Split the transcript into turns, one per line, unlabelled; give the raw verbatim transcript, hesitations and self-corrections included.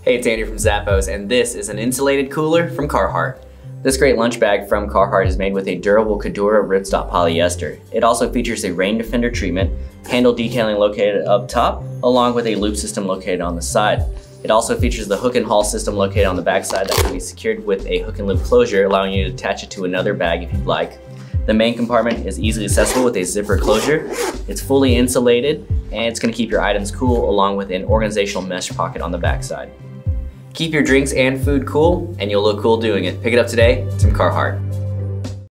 Hey, it's Andrew from Zappos, and this is an insulated cooler from Carhartt. This great lunch bag from Carhartt is made with a durable Cordura ripstop polyester. It also features a rain defender treatment, handle detailing located up top, along with a loop system located on the side. It also features the hook and haul system located on the back side that can be secured with a hook and loop closure, allowing you to attach it to another bag if you'd like. The main compartment is easily accessible with a zipper closure. It's fully insulated, and it's going to keep your items cool, along with an organizational mesh pocket on the back side. Keep your drinks and food cool, and you'll look cool doing it. Pick it up today. It's from Carhartt.